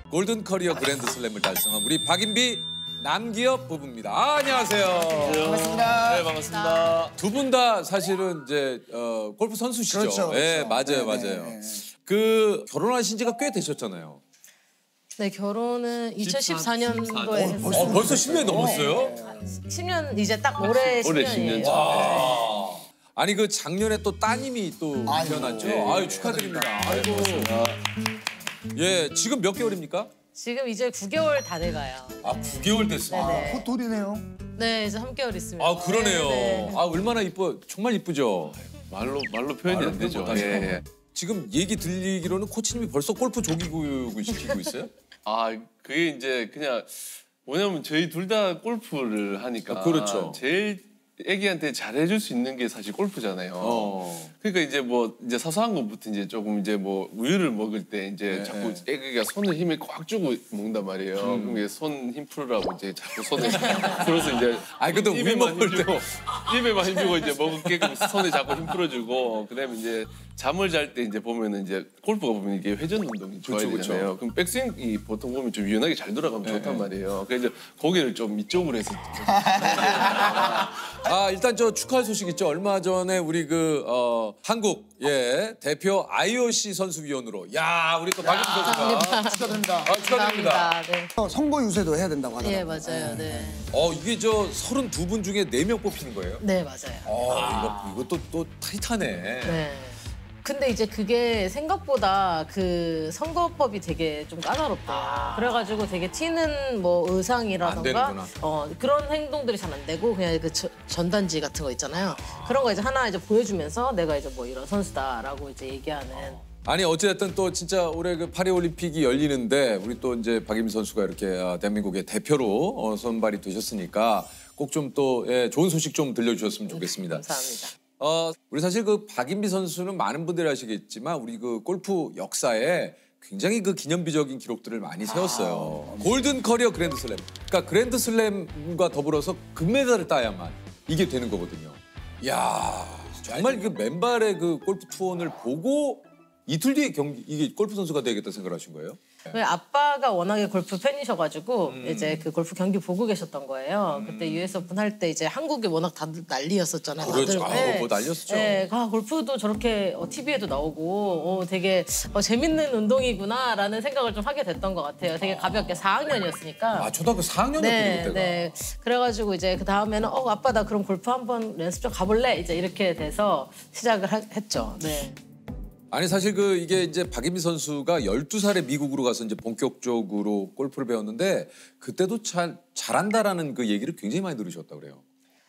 골든 커리어 그랜드 슬램을 달성한 우리 박인비 남기엽 부부입니다. 아, 안녕하세요. 반갑습니다. 네, 반갑습니다. 두 분 다 사실은 이제 골프 선수시죠. 그렇죠. 네, 맞아요, 네, 맞아요. 네, 네. 그 결혼하신 지가 꽤 되셨잖아요. 네, 결혼은 2014년도에 했어요. 벌써 10년이 넘었어요? 10년 이제 딱 올해 10년이에요. 올해 10년 차. 아니 그 작년에 또 따님이 또 태어났죠. 아유 축하드립니다. 아이고. 예, 지금 몇 개월입니까? 지금 이제 9개월 다 돼가요. 아, 9개월 됐어요. 네네. 호돌이네요. 네, 이제 3개월 있습니다. 아, 그러네요. 네. 아, 얼마나 이뻐. 정말 이쁘죠. 말로 표현이 안 되죠. 못하죠. 예. 지금 얘기 들리기로는 코치님이 벌써 골프 조기 교육을 시키고 있어요? 아, 그게 이제 그냥 뭐냐면 저희 둘 다 골프를 하니까 그렇죠. 제일 애기한테 잘해줄 수 있는 게 사실 골프잖아요. 그러니까 이제 뭐 이제 사소한 것부터 이제 조금 이제 뭐 우유를 먹을 때 이제 자꾸 애기가 손에 힘을 꽉 주고 먹는단 말이에요. 그럼 이제 손 힘 풀으라고 이제 자꾸 손에 풀어서 이제 아니, 근데 우유 먹을 때 입에만 힘주고 이제 먹게끔 손에 자꾸 힘 풀어주고 그다음에 이제 잠을 잘 때 이제 보면은 이제 골프가 보면 이게 회전 운동이 좋아야 그쵸, 되잖아요. 그럼 백스윙이 보통 보면 좀 유연하게 잘 돌아가면 좋단 말이에요. 그래서 이제 고개를 좀 이쪽으로 해서 아, 일단 저 축하할 소식 있죠. 얼마 전에 우리 한국 대표 IOC 선수위원으로 우리 또 박인비 선수가 축하드립니다. 아, 축하드립니다. 감사합니다. 네. 선거 유세도 해야 된다고 하더라고요. 예, 맞아요. 네. 이게 저 32분 중에 4명 뽑히는 거예요? 네, 맞아요. 이것도 또 타이트하네. 네. 근데 이제 그게 생각보다 그 선거법이 되게 좀 까다롭대요. 그래가지고 되게 튀는 뭐 안 의상이라던가 되는구나. 그런 행동들이 잘 안 되고 그냥 그 전단지 같은 거 있잖아요. 그런 거 이제 하나 이제 보여주면서 내가 이제 뭐 이런 선수다라고 이제 얘기하는. 아니 어찌됐든 또 진짜 올해 그 파리 올림픽이 열리는데 우리 또 이제 박인비 선수가 이렇게 대한민국의 대표로 선발이 되셨으니까 꼭 좀 또 좋은 소식 좀 들려주셨으면 좋겠습니다. 감사합니다. 우리 사실 그 박인비 선수는 많은 분들이 아시겠지만 우리 그 골프 역사에 굉장히 그 기념비적인 기록들을 많이 세웠어요. 골든 커리어 그랜드 슬램. 그러니까 그랜드 슬램과 더불어서 금메달을 따야만 이게 되는 거거든요. 이야, 정말 그 맨발의 그 골프 투혼을 보고 이틀 뒤에 이게 골프 선수가 되겠다 생각하신 거예요? 왜 아빠가 워낙에 골프 팬이셔가지고 이제 그 골프 경기 보고 계셨던 거예요. 그때 US 오픈 할 때 이제 한국이 워낙 다들 난리였었잖아요. 그렇죠. 다들. 뭐 난리였었죠. 네, 골프도 저렇게 TV에도 나오고 되게 재밌는 운동이구나라는 생각을 좀 하게 됐던 것 같아요. 되게 가볍게 4학년이었으니까. 아, 초등학교 4학년이었군요, 그때가. 네. 그래가지고 이제 그 다음에는 아빠 나 그럼 골프 한번 연습 좀 가볼래? 이제 이렇게 돼서 시작을 했죠. 네. 아니 사실 이게 이제 박인비 선수가 12살에 미국으로 가서 이제 본격적으로 골프를 배웠는데 그때도 잘한다라는 그 얘기를 굉장히 많이 들으셨다 그래요.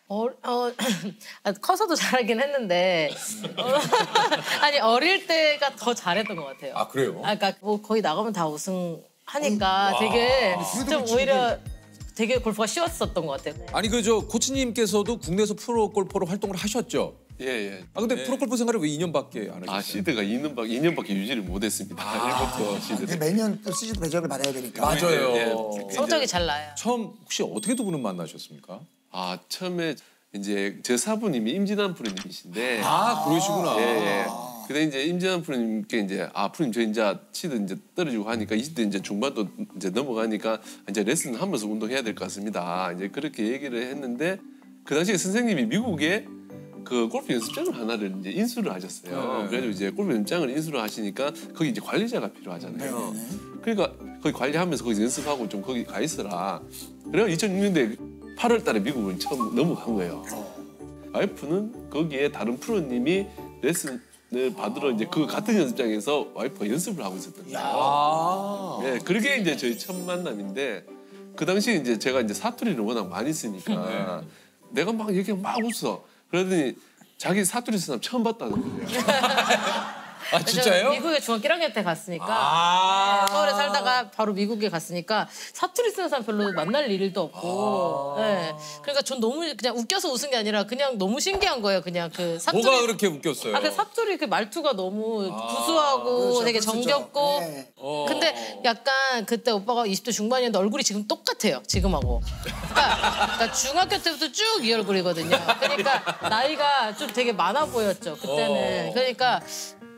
커서도 잘하긴 했는데 아니 어릴 때가 더 잘했던 것 같아요. 아, 그래요? 그러니까 뭐 거의 나가면 다 우승하니까 되게 좀 오히려 되게 골프가 쉬웠었던 것 같아요. 아니 코치님께서도 국내에서 프로 골퍼로 활동을 하셨죠? 예. 아 근데 프로 골프 생활을 왜 2년밖에 안 하셨어요? 시드가 2년밖에 유지를 못했습니다. 1부터 시드. 매년 또 시즌 배정을 받아야 되니까. 맞아요. 성적이 잘 나요. 처음 혹시 어떻게 두 분은 만나셨습니까? 처음에 이제 제 사부님이 임진환 프로님이신데. 아, 그러시구나. 예. 근데 이제 임진환 프로님께 이제 프로님 저 이제 시드 이제 떨어지고 하니까 20대 이제 중반도 이제 넘어가니까 이제 레슨 하면서 운동해야 될 것 같습니다. 이제 그렇게 얘기를 했는데 그 당시에 선생님이 미국에 그 골프 연습장을 하나를 이제 인수를 하셨어요. 그래가지고 이제 골프 연습장을 인수를 하시니까 거기 이제 관리자가 필요하잖아요. 그러니까 거기 관리하면서 거기 연습하고 좀 거기 가 있어라. 그래서 2006년도에 8월 달에 미국을 처음 넘어간 거예요. 와이프는 거기에 다른 프로님이 레슨을 받으러 이제 그 같은 연습장에서 와이프가 연습을 하고 있었던 거예요. 네, 그게 이제 저희 첫 만남인데 그 당시에 이제 제가 이제 사투리를 워낙 많이 쓰니까 내가 막 얘기하면 막 웃어. 그러더니 자기 사투리 쓰는 사람 처음 봤다는 거예요. 아, 진짜요? 미국에 중학교 1학년 때 갔으니까 서울에 살다가 바로 미국에 갔으니까 사투리 쓰는 사람 별로 만날 일도 없고 네. 그러니까 전 너무 그냥 웃겨서 웃은 게 아니라 그냥 너무 신기한 거예요. 그냥 그 사투리 뭐가 그렇게 웃겼어요? 그 사투리 그 말투가 너무 구수하고 그렇죠, 되게 그렇죠. 정겹고 네. 근데 약간 그때 오빠가 20대 중반이었는데 얼굴이 지금 똑같아요. 지금하고 그러니까 중학교 때부터 쭉 이 얼굴이거든요. 그러니까 나이가 좀 되게 많아 보였죠. 그때는. 그러니까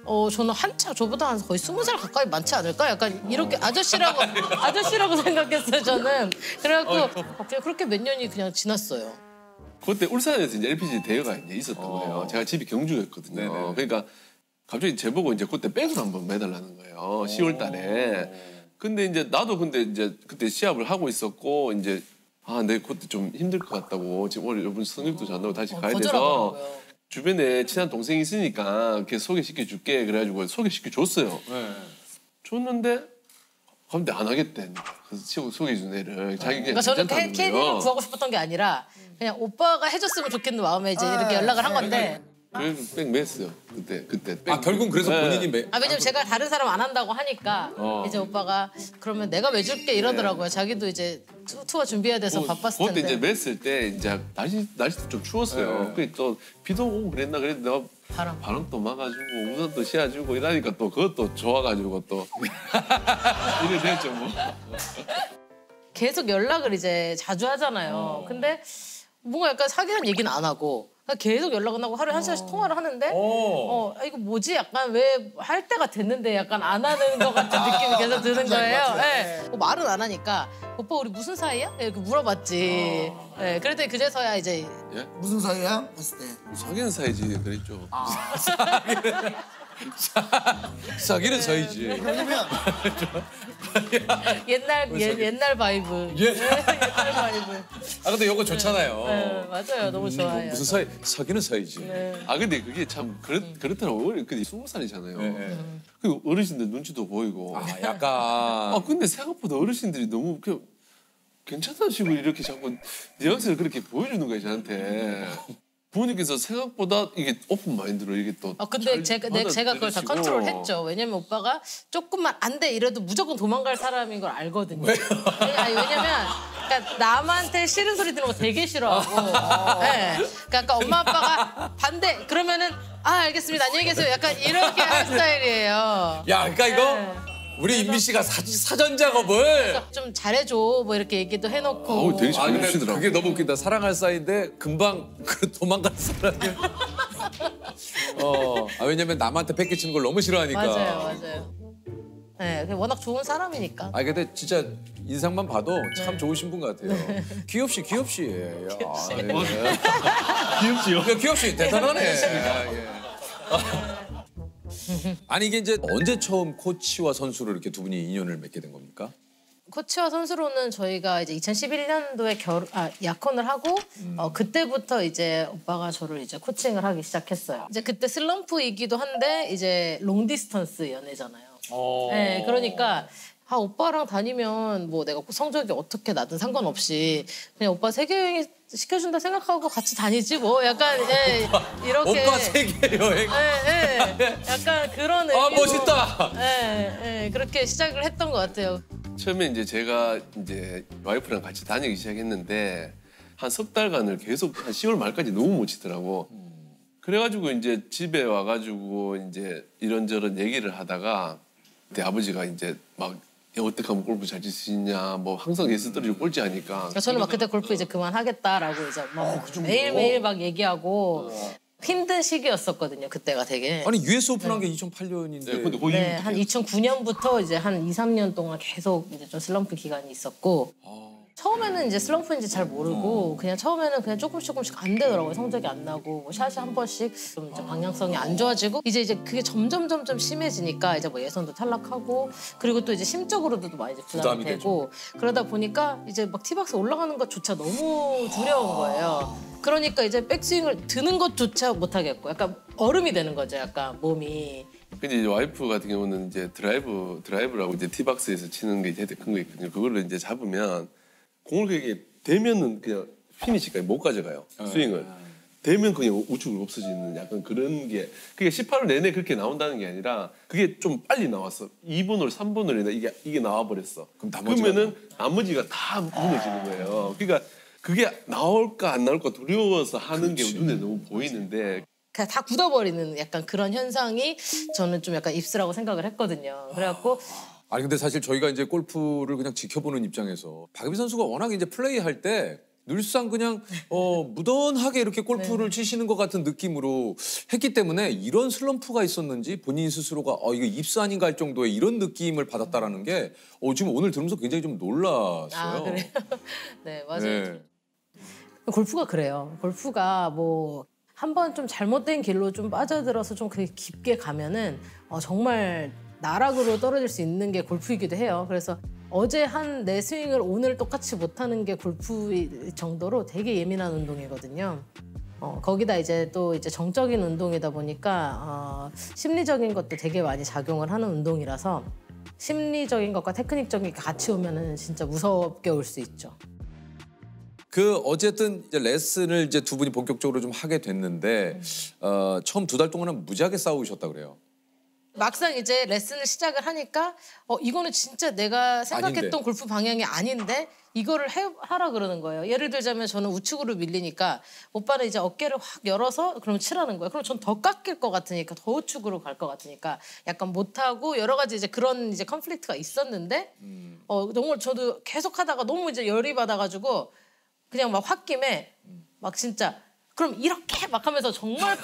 저는 한참 저보다 한 거의 20살 가까이 많지 않을까? 약간 이렇게 아저씨라고 생각했어요 저는. 그래갖고 그냥 그렇게 몇 년이 그냥 지났어요. 그때 울산에서 이제 LPG 대여가 이제 있었던 거예요. 제가 집이 경주였거든요. 네네. 그러니까 갑자기 제보고 이제 그때 백을 한번 매달라는 거예요. 10월 달에. 근데 이제 나도 근데 이제 그때 시합을 하고 있었고 이제 내 그때 좀 힘들 것 같다고 지금 올해 이번 성적도 잘 나고 다시 가야 돼서 거절하더라고요. 주변에 친한 동생이 있으니까 걔 소개시켜 줄게 그래가지고 소개시켜 줬어요. 네. 줬는데 근데 안 하겠대. 그래서 소개해 준 애를 자기가 그러니까 저는 괜찮다는 캐디를 거예요. 구하고 싶었던 게 아니라 그냥 오빠가 해줬으면 좋겠는 마음에 이제 이렇게 연락을 한 건데. 그래서 백 맸어요. 그때 백. 결국 그래서 네. 본인이 왜냐면 제가 다른 사람 안 한다고 하니까 이제 오빠가 그러면 내가 왜 줄게 이러더라고요. 자기도 이제 투어 준비해야 돼서 바빴을 그때 텐데. 이제 맸을 때 이제 날씨도 좀 추웠어요. 그또 비도 오고 그랬나 그래도 내가 바람도 막아주고 우산도 씌워주고 이러니까 또 그것도 좋아가지고 또 이래 됐죠 뭐. 계속 연락을 이제 자주 하잖아요. 근데 뭔가 약간 사귀는 얘기는 안 하고 그냥 계속 연락은 하고 하루에 1시간씩 통화를 하는데 이거 뭐지? 약간 왜 할 때가 됐는데 약간 안 하는 것 같은 느낌이 계속 드는 거예요. 네. 말은 안 하니까 오빠 우리 무슨 사이야? 이렇게 물어봤지. 네. 그랬더니 그제서야 이제 예? 무슨 사이야? 봤을 때. 사귀는 사이지 그랬죠. 사귀는 사이지. 왜냐면 옛날 바이브. 예. 옛날 바이브. 근데 이거 좋잖아요. 네, 맞아요. 너무 좋아요. 무슨 사이? 사귀는 사이지. 네. 근데 그게 참 그렇더라고요. 근데 20살이잖아요. 네. 그 어르신들 눈치도 보이고. 약간 근데 생각보다 어르신들이 너무 괜찮다시고 이렇게 자꾸 뉘앙스를 그렇게 보여주는 거예요 저한테. 부모님께서 생각보다 이게 오픈 마인드로 이게 또. 근데 제가 그걸 다 받아들이시고. 컨트롤했죠. 왜냐면 오빠가 조금만 안 돼 이래도 무조건 도망갈 사람인 걸 알거든요. 왜냐면 그러니까 남한테 싫은 소리 듣는 거 되게 싫어하고. 네. 그러니까 엄마 아빠가 반대 그러면은 알겠습니다 안녕히 계세요. 약간 이렇게 하는 스타일이에요. 그러니까 이거 네. 우리 임미 씨가 사전 작업을 좀 잘해줘 뭐 이렇게 얘기도 해놓고. 아우, 되게 잘 근데 해주시더라고. 그게 너무 웃긴다. 사랑할 사이인데 금방 도망가는 사람이. 왜냐면 남한테 뺏기치는 걸 너무 싫어하니까. 맞아요. 네, 워낙 좋은 사람이니까. 근데 진짜 인상만 봐도 참 좋으신 분 같아요. 귀엽시. 귀엽지요? 귀엽시 대단하네. 아니 이게 이제 언제 처음 코치와 선수로 이렇게 두 분이 인연을 맺게 된 겁니까? 코치와 선수로는 저희가 이제 2011년도에 약혼을 하고 그때부터 이제 오빠가 저를 이제 코칭을 하기 시작했어요. 이제 그때 슬럼프이기도 한데 이제 롱 디스턴스 연애잖아요. 네, 그러니까 오빠랑 다니면 뭐 내가 성적이 어떻게 나든 상관없이 그냥 오빠 세계 시켜준다 생각하고 같이 다니지 뭐 약간 이렇게 오빠 세계 여행. 약간 그런 의미로 멋있다. 그렇게 시작을 했던 것 같아요. 처음에 이제 제가 이제 와이프랑 같이 다니기 시작했는데 한 석 달간을 계속 한 10월 말까지 너무 못 치더라고. 그래가지고 이제 집에 와가지고 이제 이런저런 얘기를 하다가 그때 아버지가 이제 막 어떻게 하면 골프 잘 칠 수 있냐 뭐 항상 예스 떨어지고 꼴찌 하니까. 그러니까 저는 막 그때 골프 이제 그만하겠다라고 이제 막 매일매일 막 얘기하고 힘든 시기였었거든요. 그때가 되게. 아니 US 오픈한 게 2008년인데. 근데 거의 네, 한 2009년부터 이제 한 2, 3년 동안 계속 이제 좀 슬럼프 기간이 있었고 처음에는 이제 슬럼프인지 잘 모르고 그냥 처음에는 그냥 조금씩 안 되더라고요. 성적이 안 나고 뭐 샷이 한 번씩 좀 이제 방향성이 안 좋아지고 이제 그게 점점 심해지니까 이제 뭐 예선도 탈락하고 그리고 또 이제 심적으로도 많이 이제 부담이 되고 그러다 보니까 이제 막 티박스 올라가는 것조차 너무 두려운 거예요. 그러니까 이제 백스윙을 드는 것조차 못 하겠고 약간 얼음이 되는 거죠. 약간 몸이. 근데 이제 와이프 같은 경우는 이제 드라이브라고 이제 티박스에서 치는 게 되게 큰 거 있거든요. 그거를 이제 잡으면 공을 그게 되면은 그냥 피니시까지 못 가져가요. 스윙을. 되면 그냥 우측으로 없어지는 약간 그런 게 그게 18홀 내내 그렇게 나온다는 게 아니라 그게 좀 빨리 나왔어. 2번홀, 3번홀이나 이게 나와버렸어. 그러면은 나머지가 다 무너지는 거예요. 그러니까 그게 나올까 안 나올까 두려워서 하는 게 눈에 너무 보이는데 그냥 다 굳어버리는 약간 그런 현상이 저는 좀 약간 입스라고 생각을 했거든요. 그래갖고 근데 사실 저희가 이제 골프를 그냥 지켜보는 입장에서 박예빈 선수가 워낙 이제 플레이할 때 늘상 그냥 무던하게 이렇게 골프를 치시는 것 같은 느낌으로 했기 때문에 이런 슬럼프가 있었는지 본인 스스로가 이거 입스 아닌가 할 정도의 이런 느낌을 받았다라는 게 지금 오늘 들으면서 굉장히 좀 놀랐어요. 아, 그래요? 네, 맞아요. 네. 골프가 그래요. 골프가 뭐 한 번 좀 잘못된 길로 좀 빠져들어서 좀 그렇게 깊게 가면은 정말 나락으로 떨어질 수 있는 게 골프이기도 해요. 그래서 어제 한 내 스윙을 오늘 똑같이 못하는 게 골프 정도로 되게 예민한 운동이거든요. 거기다 이제 또 이제 정적인 운동이다 보니까 심리적인 것도 되게 많이 작용을 하는 운동이라서 심리적인 것과 테크닉적인 게 같이 오면은 진짜 무섭게 올 수 있죠. 어쨌든 이제 레슨을 이제 두 분이 본격적으로 좀 하게 됐는데 처음 2달 동안은 무지하게 싸우셨다 그래요. 막상 이제 레슨을 시작을 하니까 이거는 진짜 내가 생각했던 아닌데. 골프 방향이 아닌데 이거를 하라 그러는 거예요. 예를 들자면 저는 우측으로 밀리니까 오빠는 이제 어깨를 확 열어서 그럼 치라는 거예요. 그럼 전 더 깎일 것 같으니까 더 우측으로 갈 것 같으니까 약간 못하고 여러 가지 이제 그런 이제 컨플릭트가 있었는데 정말 저도 계속 하다가 너무 이제 열이 받아가지고 그냥 막 홧김에 막 진짜 그럼 이렇게 막 하면서 정말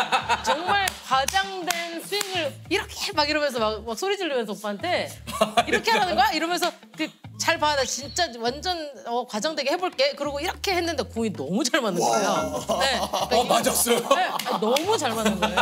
과장된 스윙을 이렇게 막 이러면서 막 소리 지르면서 오빠한테 이렇게 하라는 거야? 이러면서 잘 봐, 나 진짜 완전 과장되게 해볼게. 그러고 이렇게 했는데 공이 너무 잘 맞는 거예요. 네, 그러니까 맞았어요? 네, 너무 잘 맞는 거예요.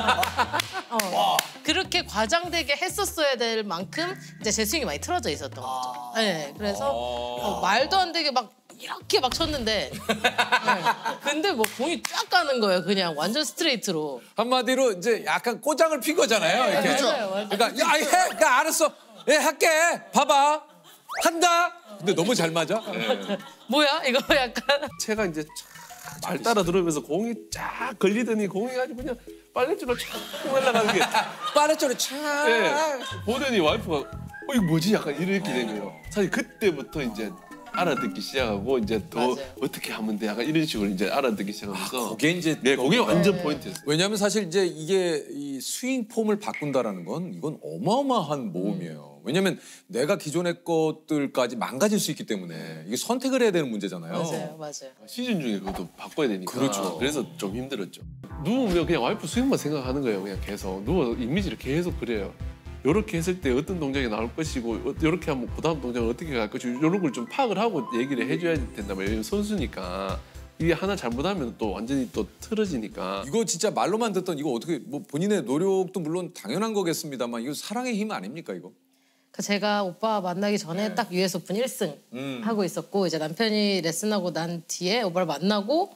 그렇게 과장되게 했었어야 될 만큼 이제 제 스윙이 많이 틀어져 있었던 거죠. 네, 그래서 말도 안 되게 막 이렇게 막 쳤는데 근데 뭐 공이 쫙 가는 거예요. 그냥 완전 스트레이트로. 한마디로 이제 약간 꼬장을 핀 거잖아요. 이렇게. 그렇죠. 맞아요. 그러니까 야, 해, 나 알았어. 예, 할게. 봐봐. 한다. 근데 너무 잘 맞아. 예. 뭐야 이거 약간. 채가 이제 잘 따라 들어오면서 공이 쫙 걸리더니 공이 아주 그냥 빨래줄로 쫙 날아가는 게 빠르쪽으로 차. 예. 보더니 와이프가 이거 뭐지? 약간 이렇게 된 거예요. 사실 그때부터 이제 알아듣기 시작하고 이제 더 맞아요. 어떻게 하면 돼? 약간 이런 식으로 이제 알아듣기 시작하면서 그게 이제 네, 그게 완전 포인트였어요. 왜냐하면 사실 이제 이게 이 스윙 폼을 바꾼다라는 건 이건 어마어마한 모험이에요. 왜냐하면 내가 기존의 것들까지 망가질 수 있기 때문에 이게 선택을 해야 되는 문제잖아요. 맞아요. 시즌 중에 그것도 바꿔야 되니까. 그렇죠. 그래서 좀 힘들었죠. 누우면 그냥 와이프 스윙만 생각하는 거예요. 그냥 계속 누워 이미지를 계속 그려요. 이렇게 했을 때 어떤 동작이 나올 것이고 이렇게 하면 그다음 동작은 어떻게 갈 것이고 이런 걸 좀 파악을 하고 얘기를 해줘야 된단 말이에요. 선수니까 이게 하나 잘못하면 또 완전히 또 틀어지니까. 이거 진짜 말로만 듣던 이거 어떻게 뭐 본인의 노력도 물론 당연한 거겠습니다만 이거 사랑의 힘 아닙니까 이거? 제가 오빠 만나기 전에 딱 US 오픈 1승 하고 있었고 이제 남편이 레슨하고 난 뒤에 오빠를 만나고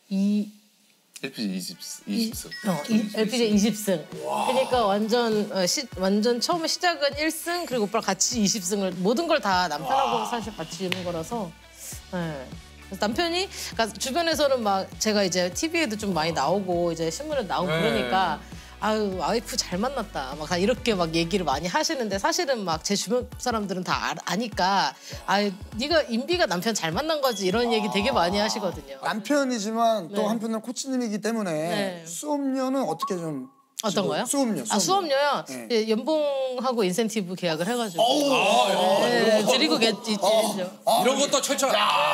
LPG 20승. LPGA 20승. 그러니까 완전 처음에 시작은 1승 그리고 오빠랑 같이 20승을 모든 걸 다 남편하고 사실 같이 이룬 거라서. 네. 그래서 남편이 그러니까 주변에서는 막 제가 이제 TV에도 좀 많이 나오고 이제 신문에 나오고 그러니까 아유 와이프 잘 만났다 막 이렇게 막 얘기를 많이 하시는데 사실은 막 제 주변 사람들은 다 아니까 아유 네가 인비가 남편 잘 만난 거지 이런 얘기 되게 많이 하시거든요. 남편이지만 또 네. 한편으로는 코치님이기 때문에 네. 수업료는 어떻게 좀 어떤 거요? 수업료. 수업료요? 네. 예, 연봉하고 인센티브 계약을 해가지고 네, 드리고 있죠. 이런 것도 철저한.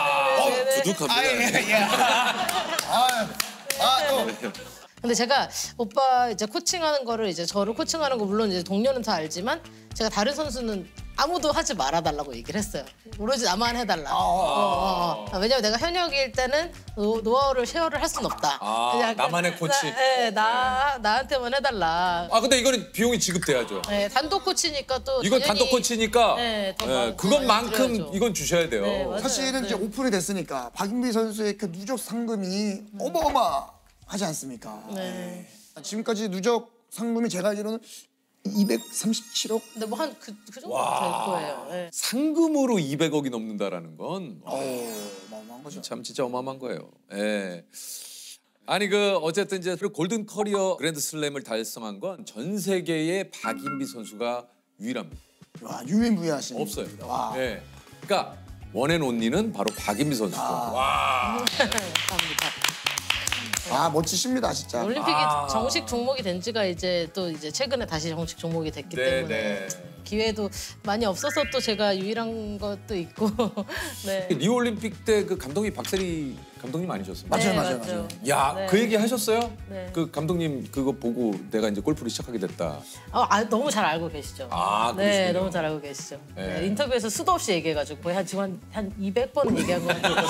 근데 제가 오빠 이제 코칭하는 거를 이제 저를 코칭하는 거 물론 이제 동료는 다 알지만 제가 다른 선수는 아무도 하지 말아달라고 얘기를 했어요. 오로지 나만 해달라. 왜냐면 내가 현역일 때는 노하우를 쉐어를 할 수는 없다. 그냥 나만의 코치. 나한테만 해달라. 근데 이거는 비용이 지급돼야죠. 네, 단독 코치니까 또 이건 당연히- 단독 코치니까 네, 더 많고 그것만큼 드려야죠. 이건 주셔야 돼요. 네, 맞아요. 사실은 이제 네. 오픈이 됐으니까 박인비 선수의 그 누적 상금이 어마어마하지 않습니까? 네. 지금까지 누적 상금이 제가 알기로는 237억? 근데 뭐 한 그 정도 될 거예요. 네. 상금으로 200억이 넘는다라는 건 어마어마한 거죠. 참 진짜 어마어마한 거예요. 예. 아니 어쨌든 이제 골든 커리어 그랜드슬램을 달성한 건 전 세계의 박인비 선수가 유일합니다. 와, 유일무이하신. 없어요. 와. 예. 그러니까 원앤온리는 바로 박인비 선수죠. 감사합니다. 아 멋지십니다 진짜. 올림픽이 정식 종목이 된 지가 이제 또 이제 최근에 다시 정식 종목이 됐기 네, 때문에 네. 기회도 많이 없어서 또 제가 유일한 것도 있고 네. 리오 올림픽 때 그 감독이 박세리 감독님 아니셨습니까? 맞아요, 네, 맞아요, 맞죠. 맞아요. 야, 네. 그 얘기 하셨어요? 네. 그 감독님 그거 보고 내가 이제 골프를 시작하게 됐다. 너무 잘 알고 계시죠. 아, 네, 그러시군요. 너무 잘 알고 계시죠. 네. 네, 인터뷰에서 수도 없이 얘기해가지고 거의 지금 한 200번 얘기한 것 같아요.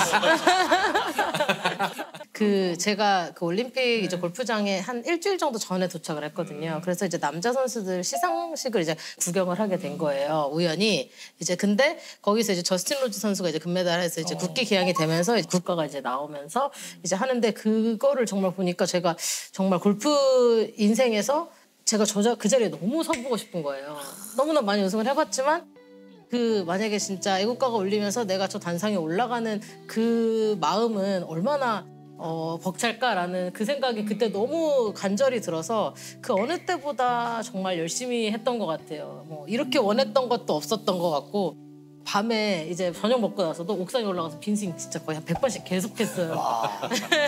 그 제가 그 올림픽 이제 골프장에 한 일주일 정도 전에 도착을 했거든요. 그래서 이제 남자 선수들 시상식을 이제 구경을 하게 된 거예요. 우연히 이제 근데 거기서 이제 저스틴 로즈 선수가 이제 금메달해서 이제 국기 기양이 되면서 이제 국가가 이제 나오면서 이제 하는데 그거를 정말 보니까 제가 정말 골프 인생에서 제가 그 자리에 너무 서보고 싶은 거예요. 너무나 많이 우승을 해봤지만 그 만약에 진짜 애국가가 울리면서 내가 저 단상에 올라가는 그 마음은 얼마나 벅찰까라는 그 생각이 그때 너무 간절히 들어서 그 어느 때보다 정말 열심히 했던 것 같아요. 뭐 이렇게 원했던 것도 없었던 것 같고 밤에 이제 저녁 먹고 나서도 옥상에 올라가서 빈스윙 진짜 거의 한 100번씩 계속했어요. 와,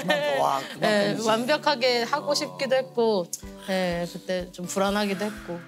네, 그만큼 완벽하게 하고 싶기도 했고 네, 그때 좀 불안하기도 했고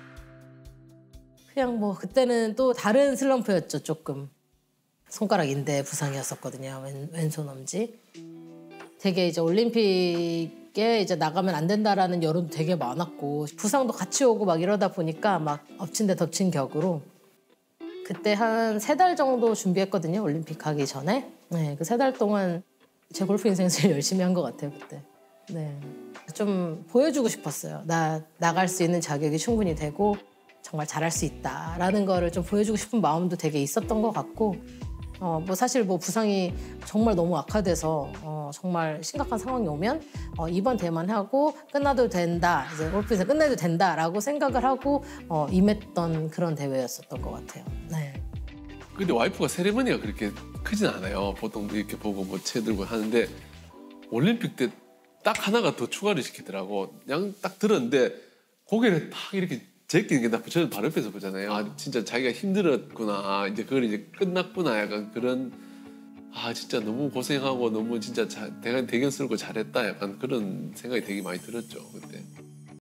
그냥 뭐 그때는 또 다른 슬럼프였죠. 조금 손가락 인대 부상이었었거든요. 왼손 엄지. 되게 이제 올림픽에 이제 나가면 안 된다라는 여론도 되게 많았고 부상도 같이 오고 막 이러다 보니까 막 엎친 데 덮친 격으로 그때 한 3달 정도 준비했거든요. 올림픽 가기 전에. 네, 그 3달 동안 제 골프 인생 제일 열심히 한 것 같아요. 그때. 네, 좀 보여주고 싶었어요. 나 나갈 수 있는 자격이 충분히 되고 정말 잘할 수 있다라는 거를 좀 보여주고 싶은 마음도 되게 있었던 것 같고 뭐 사실 뭐 부상이 정말 너무 악화돼서 정말 심각한 상황이 오면 이번 대회만 하고 끝나도 된다, 이제 골프에서 끝내도 된다라고 생각을 하고 임했던 그런 대회였었던 것 같아요. 네. 근데 와이프가 세레머니가 그렇게 크진 않아요. 보통 이렇게 보고 뭐 채 들고 하는데 올림픽 때 딱 하나가 더 추가를 시키더라고. 그냥 딱 들었는데 고개를 딱 이렇게 제끼는 게 나 저는 바로 옆에서 보잖아요. 아 진짜 자기가 힘들었구나. 이제 그걸 이제 끝났구나. 약간 그런 진짜 너무 고생하고 너무 진짜 대견스럽고 잘했다. 약간 그런 생각이 되게 많이 들었죠 그때.